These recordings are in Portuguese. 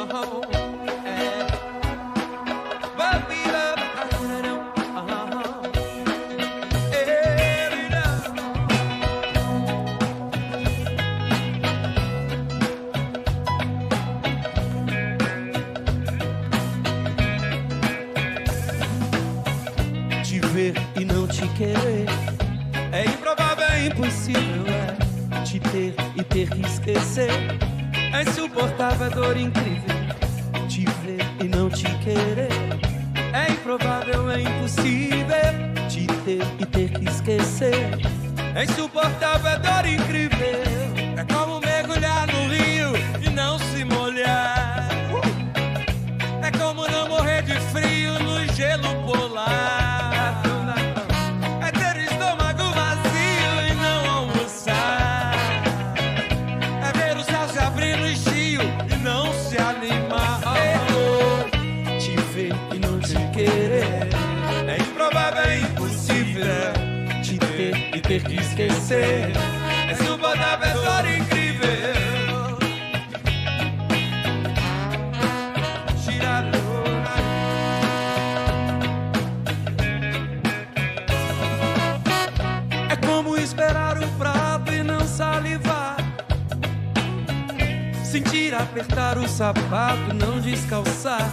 Te ver e não te querer é improvável, é impossível, é. Te ter e ter que esquecer é insuportável, é dor incrível. Te ver e não te querer é improvável, é impossível. Te ter e ter que esquecer é insuportável, é dor incrível. É como mergulhar no rio e não se molhar. É como não morrer de frio no gelo polar. É ter o estômago vazio e não almoçar. É ver o céu se abrir no estio e não se animar. Te ver e não te querer É improvável, é impossível. te ter e ter que esquecer É insuportável, é dor incrível. é como esperar um prato e não salivar, sentir apertar o sapato, não descalçar.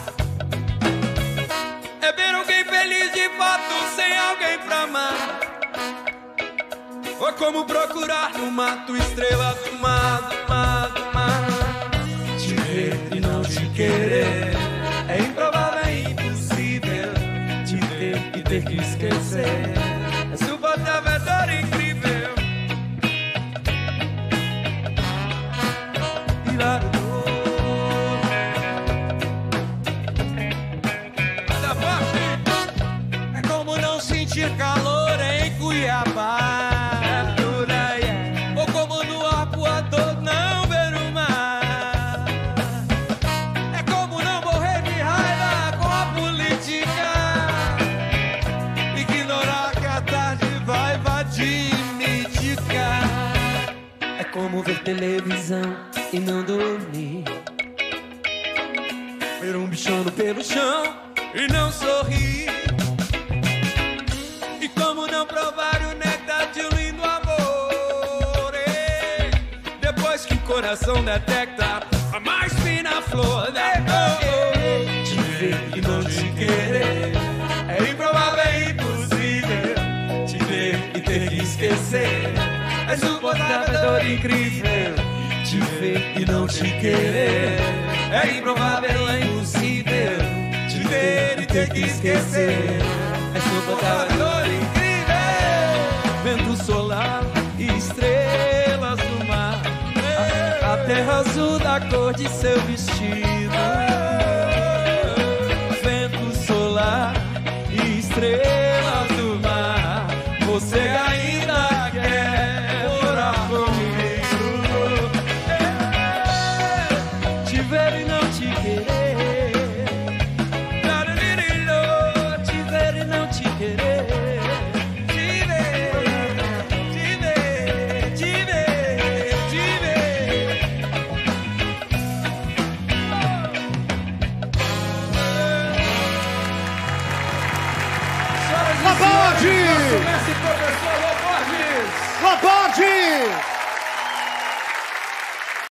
É ver alguém feliz de fato sem alguém pra amar. Ou como procurar no mato estrela do mar, do mar, do mar. Te ver e não te querer é improvável, é impossível. Te ter e ter que esquecer É insuportável, é dor incrível. virar o dor. Da forte. É como não sentir calor em Cuiabá. Ou como no arpoador não ver o mar. É como não morrer de raiva com a política. Ignorar que a tarde vai invadir mítica. É como ver televisão e não dormir, ver um bichano pelo chão E não sorrir. e como não provar o néctar de um lindo amor. Depois que o coração detecta a mais fina flor da dor. Te ver e não te querer é improvável, é impossível. Te ver e ter que esquecer é insuportável, é dor incrível. Te ver e não te querer é improvável, é impossível. Te ver e ter que esquecer é insuportável, é dor incrível. Vento solar e estrelas do mar, a terra azul da cor de seu vestido. Vento solar e estrelas do mar, você ainda quer morar comigo. Te ver e não te querer, te ver e não te querer. Te ver, te ver, te ver, te ver. Senhoras e senhores, nosso mestre professor Lô Borges. Lô Borges!